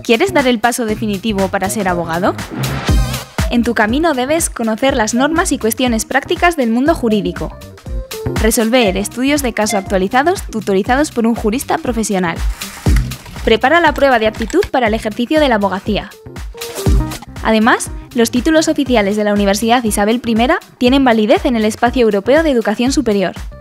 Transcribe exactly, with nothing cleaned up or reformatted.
¿Quieres dar el paso definitivo para ser abogado? En tu camino debes conocer las normas y cuestiones prácticas del mundo jurídico. Resolver estudios de caso actualizados tutorizados por un jurista profesional. Prepara la prueba de aptitud para el ejercicio de la abogacía. Además, los títulos oficiales de la Universidad Isabel primera tienen validez en el Espacio Europeo de Educación Superior.